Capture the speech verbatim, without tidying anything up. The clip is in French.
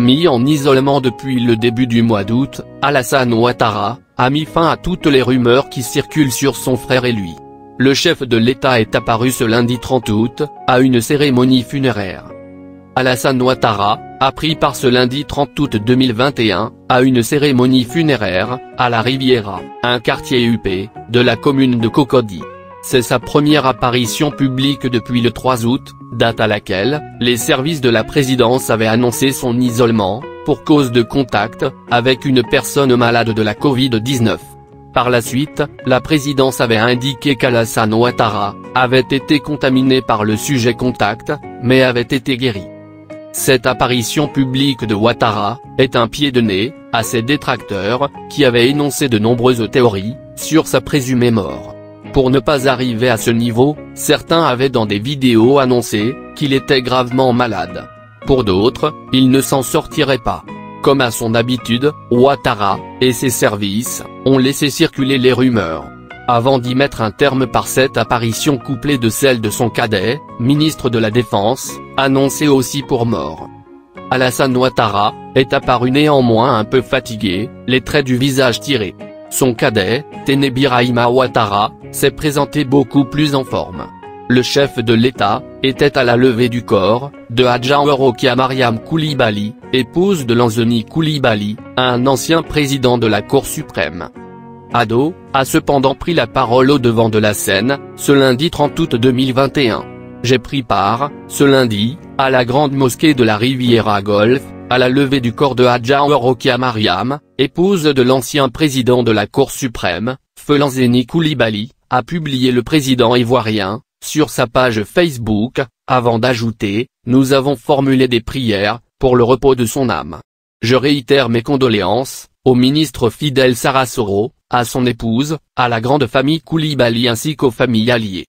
Mis en isolement depuis le début du mois d'août, Alassane Ouattara a mis fin à toutes les rumeurs qui circulent sur son frère et lui. Le chef de l'État est apparu ce lundi trente août, à une cérémonie funéraire. Alassane Ouattara a pris part ce lundi trente août deux mille vingt et un, à une cérémonie funéraire, à la Riviera, un quartier huppé, de la commune de Cocody. C'est sa première apparition publique depuis le trois août, date à laquelle, les services de la présidence avaient annoncé son isolement, pour cause de contact, avec une personne malade de la Covid dix-neuf. Par la suite, la présidence avait indiqué qu'Alassane Ouattara avait été contaminé par le sujet contact, mais avait été guéri. Cette apparition publique de Ouattara est un pied de nez à ses détracteurs, qui avaient énoncé de nombreuses théories sur sa présumée mort. Pour ne pas arriver à ce niveau, certains avaient dans des vidéos annoncé qu'il était gravement malade. Pour d'autres, il ne s'en sortirait pas. Comme à son habitude, Ouattara et ses services ont laissé circuler les rumeurs, avant d'y mettre un terme par cette apparition couplée de celle de son cadet, ministre de la Défense, annoncé aussi pour mort. Alassane Ouattara est apparu néanmoins un peu fatigué, les traits du visage tirés. Son cadet, Téné Birahima Ouattara, s'est présenté beaucoup plus en forme. Le chef de l'État était à la levée du corps de Hadja Rokia Mariam Koulibaly, épouse de Lansana Coulibaly, un ancien président de la Cour suprême. Ado a cependant pris la parole au devant de la scène, ce lundi trente août deux mille vingt et un. J'ai pris part, ce lundi, à la grande mosquée de la Riviera Golf, à la levée du corps de Hadja Rokia Mariam, épouse de l'ancien président de la Cour suprême, Feu Lansana Coulibaly, a publié le président ivoirien, sur sa page Facebook, avant d'ajouter « Nous avons formulé des prières, pour le repos de son âme. Je réitère mes condoléances, au ministre Fidel Sarr Soro, à son épouse, à la grande famille Coulibaly ainsi qu'aux familles alliées.